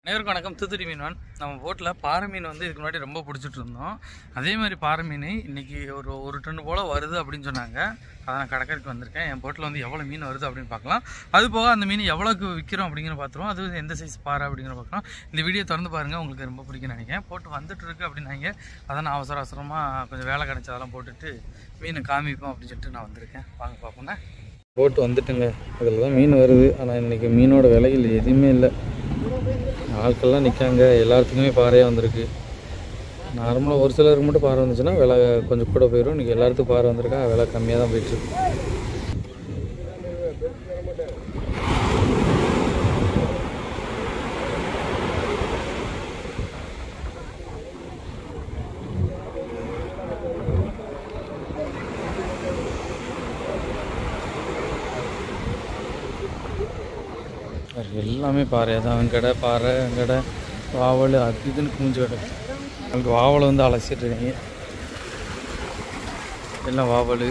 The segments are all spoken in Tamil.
அனைவருக்கும் வணக்கம். தூத்துக்குடி மீன்வான். நம்ம போட்டில் பாறை மீன் வந்து இதுக்கு முன்னாடி ரொம்ப பிடிச்சிட்டு இருந்தோம். அதே மாதிரி பாறை மீன் இன்றைக்கி ஒரு டன்னு போல் வருது அப்படின்னு சொன்னாங்க. அதை நான் கடற்கரைக்கு வந்திருக்கேன். என் போட்டில் வந்து எவ்வளோ மீன் வருது அப்படின்னு பார்க்கலாம். அது போக அந்த மீன் எவ்வளோக்கு விற்கிறோம் அப்படிங்கிற பார்த்துருவோம். அது எந்த சைஸ் பாறை அப்படிங்கிற பார்க்கலாம். இந்த வீடியோ திறந்து பாருங்கள், உங்களுக்கு ரொம்ப பிடிக்கும்னு நினைக்கிறேன். போட்டு வந்துட்டு இருக்கு அப்படின்னாங்க. அதை நான் அவசரமாக கொஞ்சம் வேலை கிடச்சி அதெல்லாம் போட்டுட்டு மீனை காமிப்போம் அப்படின்னு சொல்லிட்டு நான் வந்திருக்கேன். வாங்க பார்ப்போங்க. போட்டு வந்துட்டுங்க. அதில் தான் மீன் வருது. ஆனால் இன்றைக்கி மீனோட விலைகள் எதுவுமே இல்லை. ஆட்கள்லாம் நிற்காங்க. எல்லாத்துக்குமே பாறையாக வந்திருக்கு. நார்மலாக ஒரு சிலருக்கு மட்டும் பாறை வந்துச்சுன்னா விலை கொஞ்சம் கூட போயிடும். இன்றைக்கி எல்லாத்துக்கும் பாறை வந்திருக்கா, விலை கம்மியாக தான் போயிட்டுருக்கு. எல்லாமே பாறையாக தான். வெங்கடை பாறை, வெங்கடை, வாவல், அது இதுன்னு குஞ்சு கிடக்கு. நமக்கு வாவலை வந்து அலசிட்டு இருக்கீங்க. எல்லாம் வாவல்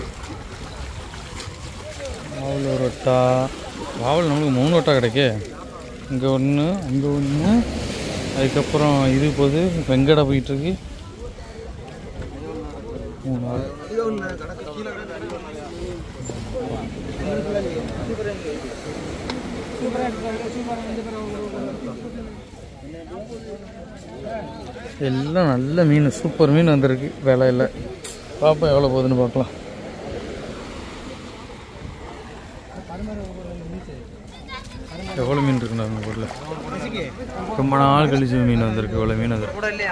ஒரு ஒட்டா. வாவல் நம்மளுக்கு 3 ஒட்டா கிடைக்கு. இங்கே ஒன்று, அங்கே ஒன்று, அதுக்கப்புறம் இது போது வெங்கடை போயிட்டுருக்கு. 3 நாள் எல்லாம் நல்ல மீன், சூப்பர் மீன் வந்திருக்கு. விலை இல்லை. பார்ப்போம் எவ்வளோ போகுதுன்னு பார்க்கலாம். எவ்வளோ மீன் இருக்குண்ணா நம்ம ஊரில்? ரொம்ப நாள் கழிச்சு மீன் வந்திருக்கு. இவ்வளோ மீன் வந்திருக்கு.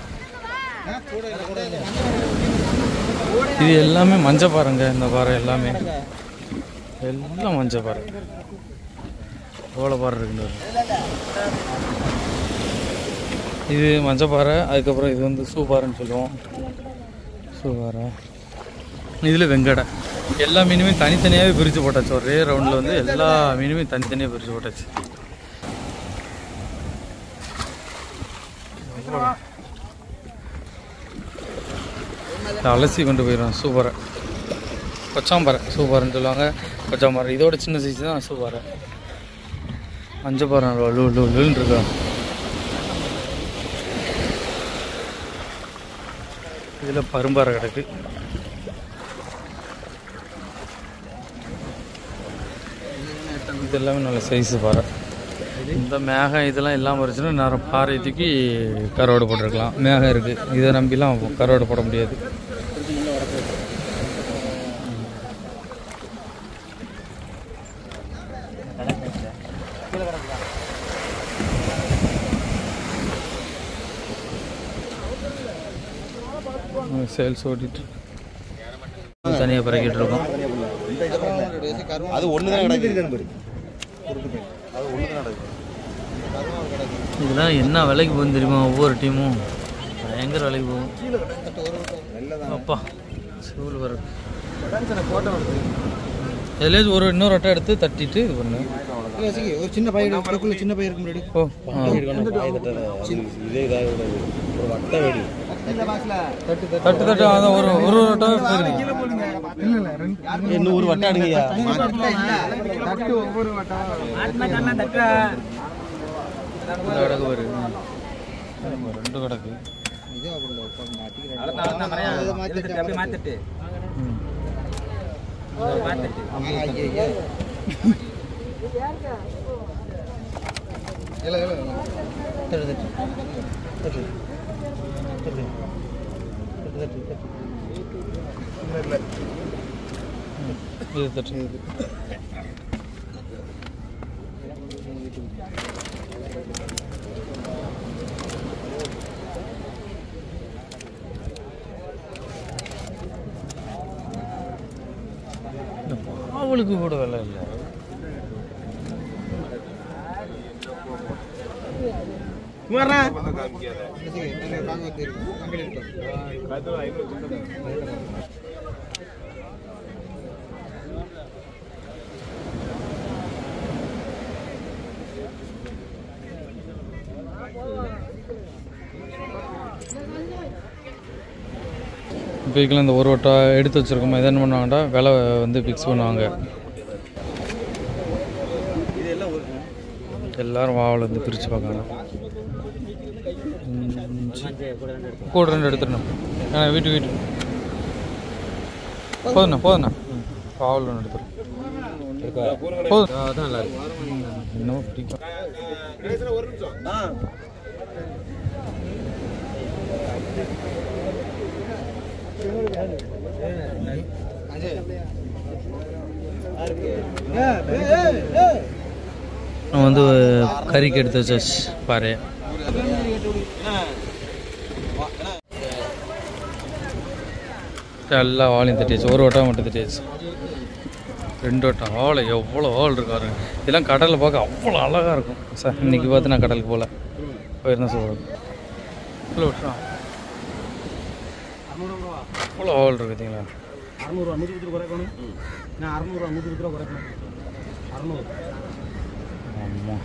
இது எல்லாமே மஞ்சள் பாறைங்க. இந்த பாறை எல்லாமே எல்லாம் மஞ்சள் பாறை. எவ்வளோ பாறை இருக்குன்னு இது மஞ்சள் பாறை. அதுக்கப்புறம் இது வந்து சூப்பாறைன்னு சொல்லுவோம். சூப்பாறை. இதில் வெங்கடை. எல்லா மீனுமே தனித்தனியாகவே பிரித்து போட்டாச்சு. ஒரே ரவுண்டில் வந்து எல்லா மீனுமே தனித்தனியாக பிரித்து போட்டாச்சு. அலசி கொண்டு போயிடும். சூப்பாறை, கொச்சாம்பாறை, சூப்பாறைன்னு சொல்லுவாங்க. கொச்சாம்பாறை இதோட சின்ன சைஸ் தான் சூப்பாறை. மஞ்சள் பாறை லூன்னு இருக்கா. இதில் பரும்பாறை கிடக்கு. இது எல்லாமே நல்ல சைஸு பாறை. இந்த மேகம் இதெல்லாம் இல்லாமல் இருந்துச்சுன்னா நேரம் பாறை தூக்கி கருவாடு போட்டிருக்கலாம். மேகம் இருக்குது, இதை நம்பிலாம் கருவாடு போட முடியாது. சேல்ஸ் ஓட்டிட்டு தனியாக பறக்கிட்டு இருக்கோம். இதெல்லாம் என்ன விலைக்கு போகும் தெரியுமா? ஒவ்வொரு டீமும் பயங்கர விலைக்கு போகும். அப்பா சூழ் வர எதுலேயும் இன்னொரு வட்டம் எடுத்து தட்டிட்டு இது பண்ணு. ஒரு சின்ன பயிர், சின்ன பயிருக்கு முன்னாடி தட்டு தட்டு அதான் ஒரு வட்டம் இன்னும் ஒரு வட்டம் எடுங்கய்யா. கடக்கு வரு 2 கடக்கு. இது தட்டு. அவளுக்கு கூட விலை இல்லை. இப்போக்கெல்லாம் இந்த ஒரு வட்டா எடுத்து வச்சுருக்கோமா, இதை என்ன பண்ணுவாங்கடா விலை வந்து ஃபிக்ஸ் பண்ணுவாங்க. எல்லாரும் வாவல் வந்து பிரித்து பார்க்காங்க. கூட 2 எடுத்துடணும். ஏன்னா வீட்டு போதுண்ணா வாவல் 1 எடுத்துடும். போதும் அதான் நல்லா இருக்கு. இன்னும் பிடிக்கும். நான் வந்து கறிக்கு எடுத்து வச்சாச்சு பாரு. எல்லா வாழையும் தட்டியாச்சு. ஒரு வட்டம் மட்டும் தட்டியாச்சு. 2 வட்டம் வாழை. எவ்வளோ வாழை இருக்காரு. இதெல்லாம் கடலில் பார்க்க அவ்வளோ அழகாக இருக்கும் சார். இன்றைக்கி பார்த்து நான் கடலுக்கு போயிருந்தேன் சொல்கிறேன். எவ்வளோ வட்டம் அவ்வளோ வாழை இருக்கு பார்த்தீங்களா? 600 120 குறைக்கணும். நான் 600 120 குறைக்கணும். 600. ஆமாம்.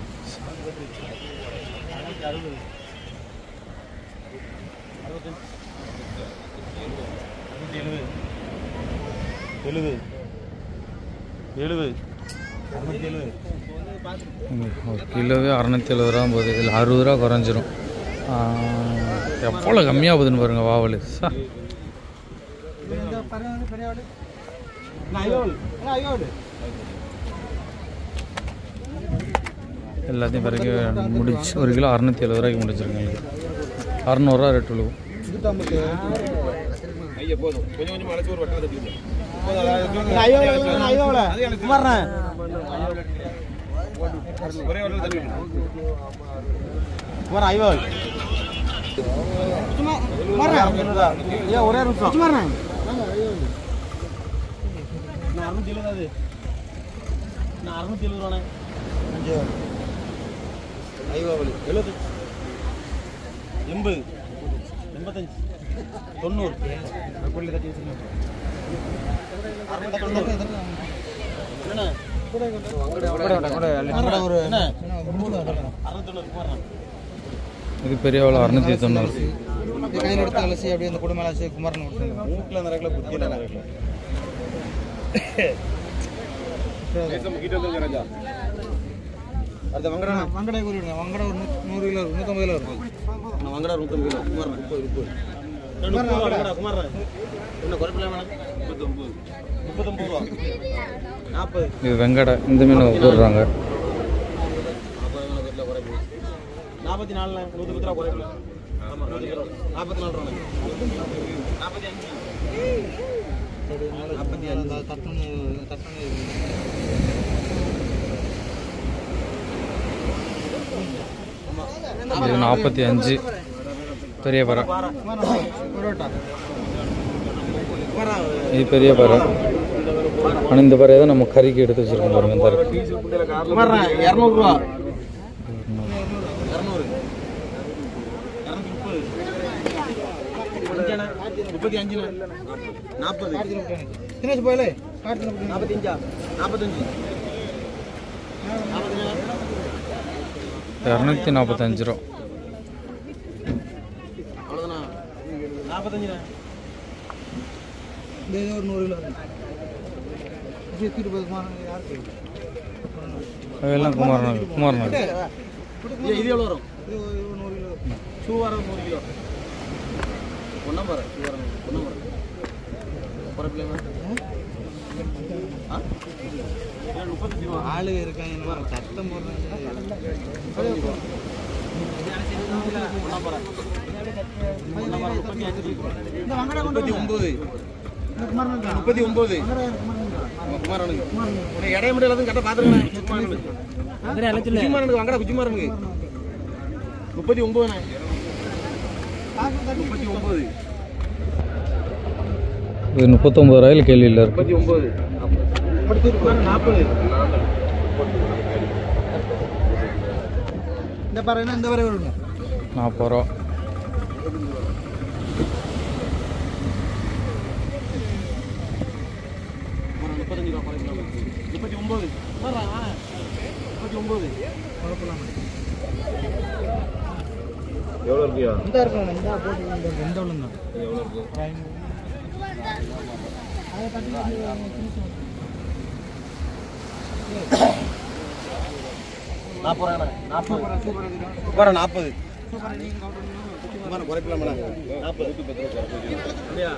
70 ஒரு கிலோவே 670 ரூபா போகுது. இதில் 60 ரூபா குறைஞ்சிரும். எவ்வளோ கம்மியாக போகுதுன்னு பாருங்கள் வாவல். எல்லாத்தையும் பிறகு முடிச்சு 1 கிலோ 670 ரூபாய்க்கு முடிச்சிருக்கேன். எங்களுக்கு 600 ரூபா ரேட் விழுவும். ஒரே நிமிஷம் 90. இது பெரிய எவ்வளோ 690. கையில் எடுத்து அலசி அப்படியே அந்த குடும்ப அலசி குமாரன் மூக்கில் அந்த ரேக்கில் புத்தியில் அந்த ரேக்கில் அடுத்த வங்கடை கூறிவிடுங்க. வங்கடை ஒரு 100 கிலோ 150 கிலோ இருக்கும். வங்கடை 150 கிலோ குமாரன் குமாரன் என்ன குறைப்பில்லாம 39 ரூபா 40. இது வெங்கடை. இந்த மீன் போடுறாங்க 44 110 ரூபா குறைப்பில்ல. 44 ரூபா 45 பெரிய பறை. இது பெரிய பறை. ஆனால் இந்த பறையை தான் நம்ம கறிக்கு எடுத்து வச்சுருக்கோம் பாருங்க. இந்த 200 ரூபா 35 40 தினேஷ் போயிலே 45 245 ரூபா. அவ்வளோதானா 45 ஒரு 100 கிலோ யாருக்கு அதெல்லாம் குமாரநாடு. இது எவ்வளோ வரும்? 100 கிலோ ஷூ வர 100 கிலோ ஒன்றா பாரு. ஷூ வர ஒன்றா பாரு குறைப்பில்லைங்க. ஆளு இருக்காங்க சத்தம் போடுறாங்க. 39 குமாரனுக்கு இடைய முடியல கரெக்டாக பார்த்துருக்கேன். குஜிமாரனுக்கு வாங்கடா குஜிமாரனுக்கு 39 இது 39 ரூபாயில் கேள்வியில் இருக்கு. 40 இந்த பாருங்க. இந்த வரை வருங்க 40 ரூபா. 39 ரூபா 39 எவ்வளோ இருக்கியா? இந்த இருக்கணும். இந்த போட்டு எந்த உள்ளங்க எவ்வளோ இருக்கு? 40 40 40 குறைக்கலாம் 40 இல்லையா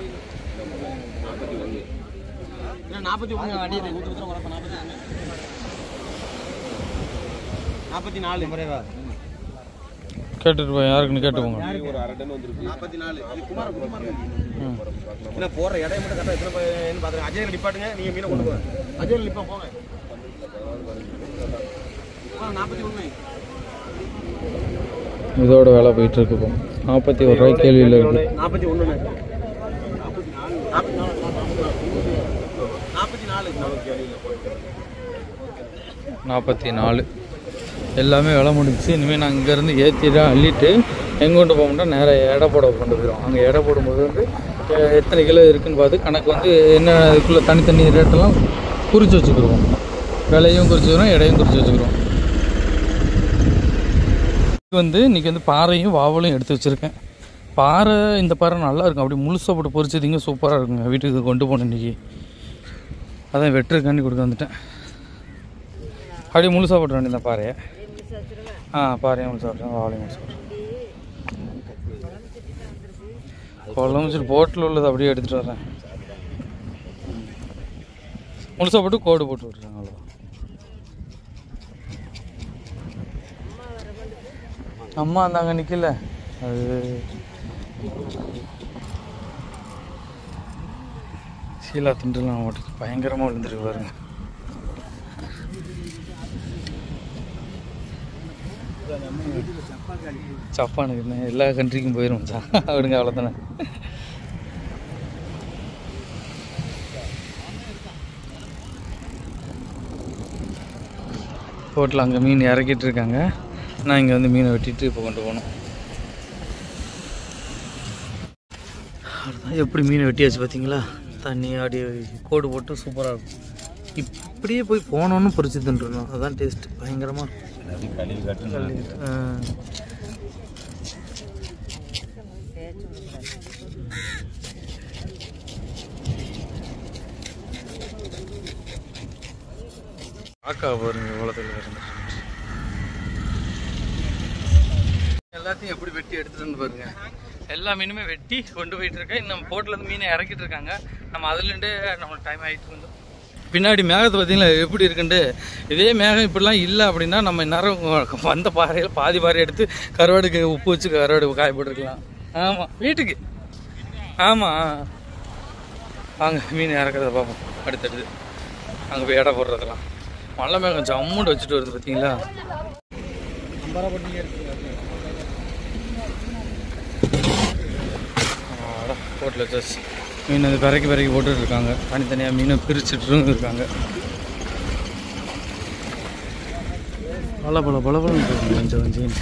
41 அடி 44 முறைவா கேட்டுட்டு போய் யாருக்குன்னு கேட்டுக்கோங்க. ஒரு அரை டன் வந்துருக்கு 44 அது குமார என்ன போற இடையை மட்டும் கரெக்டாக எத்தனை பேர் பார்த்துருங்க. அஜய் நிப்பாட்டுங்க, நீங்கள் மீனை கொண்டு போங்க. அஜய் நிப்பா போங்க. 41 இதோட வேலை போயிட்டு இருக்கு. 41 ரூபாய் கேள்வியில் இருக்கு. 41 44 எல்லாமே விலை முடிஞ்சிச்சு. இனிமேல் நான் இங்கேருந்து ஏற்றிட்டு அள்ளிட்டு எங்கே கொண்டு போக மாட்டோம், நேராக எடை போட கொண்டு போயிடும். அங்கே எடை போடும்போது வந்து எத்தனை கிலோ இருக்குதுன்னு பார்த்து கணக்கு வந்து என்ன இதுக்குள்ளே தனித்தனி ரேட்டெல்லாம் குறித்து வச்சுக்கிடுவோம். விலையும் குறித்து வச்சுக்கிறோம், எடையும் குறித்து வச்சுக்கிறோம். இன்றைக்கி வந்து பாறையும் வாவலையும் எடுத்து வச்சுருக்கேன். பாறை இந்த பாறை நல்லா இருக்கும், அப்படி முழுசாக போட்டு பொரிச்சதிங்க சூப்பராக இருக்குங்க. வீட்டுக்கு கொண்டு போனேன் இன்றைக்கி, அதான் வெட்டுருக்காண்டி கொடுக்க வந்துட்டேன். அப்படியே முழுசாக போட்டு வேண்டிய இந்த பாறையை பாறையும் முழுசாக போட்டேன், வாவலையும் முழுசாக போட்டேன். கொள்ளம் வச்சுட்டு போட்டில் உள்ளது அப்படியே எடுத்துகிட்டு வரேன். முழுசாக போட்டு கோடு போட்டு விட்டுறேன், அவ்வளோ. அம்மா அந்தாங்க நிற்கல, அது சீலா திண்டுலாம் ஓட்டு பயங்கரமாக விழுந்துருக்கு பாருங்க. ஜப்பானுக்கு எல்லா கண்ட்ரிக்கும் போயிடும் அப்படிங்க, அவ்வளோதானே. போட்டில் அங்கே மீன் இறக்கிட்டு இருக்காங்க. நான் இங்கே வந்து மீனை வெட்டிட்டு இப்போ கொண்டு போகணும். அதுதான் எப்படி மீனை வெட்டியாச்சு பார்த்தீங்களா. தண்ணி அப்படியே கோடு போட்டு சூப்பராக இருக்கும். இப்படியே போய் போனோன்னு பொரிச்சு தின்றுணும், அதுதான் டேஸ்ட் பயங்கரமாக இருக்கும். காக்கா பாருங்க உலகத்தில் இருந்து எல்லாத்தையும் எப்படி வெட்டி எடுத்துட்டு பாருங்க. எல்லா மீனுமே வெட்டி கொண்டு போயிட்டு இருக்கேன். இன்னும் போட்டிலேருந்து மீனை இறக்கிட்டு இருக்காங்க. நம்ம அதுலேருந்தே நம்மளுக்கு டைம் ஆகிட்டு இருந்தோம். பின்னாடி மேகத்தை பார்த்தீங்களா எப்படி இருக்குன்ட்டு. இதே மேகம் இப்படிலாம் இல்லை அப்படின்னா நம்ம இந்நேரம் வந்த பாறையில் பாதி பாறை எடுத்து கருவாடுக்கு உப்பு வச்சு கருவாடு காய போட்டுருக்கலாம். ஆமாம் வீட்டுக்கு. ஆமாம் வாங்க மீன் இறக்கிறத பார்ப்போம். அடுத்தடுத்து அங்கே போய் எடை போடுறதெல்லாம் மழை மேகம் ஜம்முண்டு வச்சுட்டு வருது பார்த்தீங்களா. போட்டில் வச்சாச்சு. மீன் அது பிறக்கி போட்டுட்டு இருக்காங்க. தனித்தனியாக மீனை பிரிச்சுட்டு இருக்காங்க. பல கொஞ்சம் கொஞ்சம்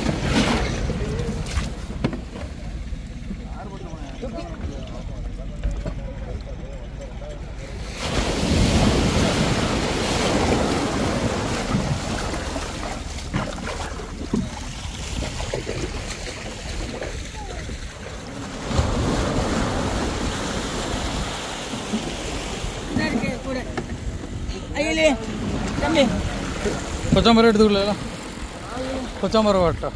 கொச்சாம்பரம் எடுத்துக்கல, கொச்சாம்பரம் வாட்டா.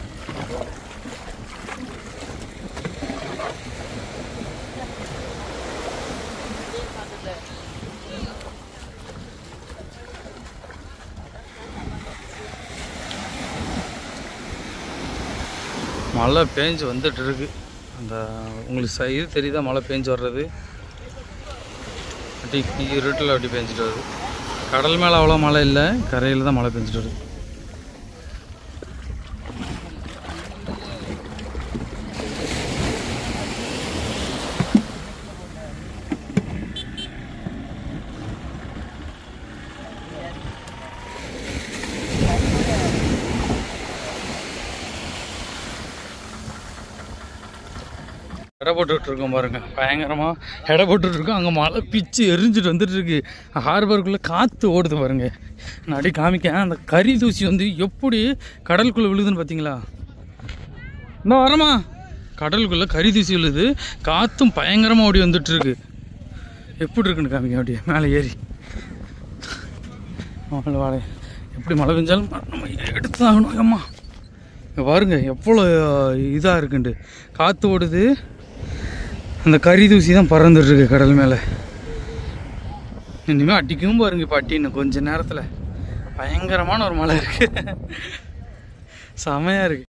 மழை பேஞ்சு வந்துட்டு இருக்கு. அந்த உங்களுக்கு இது தெரியுதா மழை பேஞ்சு வர்றது. அப்படி இருட்டில் அப்படி பேஞ்சிட்டு வருது. கடல் மேலே அவ்வளோ மழை இல்லை, கரையில் தான் மழை பெஞ்சிட்டு வருது. எடை போட்டுட்ருக்கோம் பாருங்கள், பயங்கரமாக எடை போட்டுட்ருக்கோம். அங்கே மழை பிச்சு எரிஞ்சிட்டு வந்துட்டுருக்கு. ஹார்பருக்குள்ளே காற்று ஓடுது பாருங்கள். நான் அப்படியே காமிக்கேன். அந்த கறி தூசி வந்து எப்படி கடலுக்குள்ளே விழுதுன்னு பார்த்தீங்களா. இன்னும் வரமா கடலுக்குள்ளே கறி தூசி விழுது, காற்றும் பயங்கரமாக ஓடி வந்துட்டுருக்கு. எப்படி இருக்குன்னு காமிக்க அப்படியே மேலே ஏறி வாழை எப்படி மழை பெஞ்சாலும் நம்ம எடுத்து ஆகணும். அம்மா இங்கே பாருங்க எவ்வளோ இதாக இருக்குண்டு. காற்று ஓடுது, அந்த கறி தூசி தான் பறந்துட்டுருக்கு கடல் மேலே. இனிமேல் அடிக்கவும் பாருங்க. இப்போ அட்டின்னு கொஞ்சம் நேரத்தில் பயங்கரமான ஒரு மழை இருக்குது. செமையாக இருக்குது.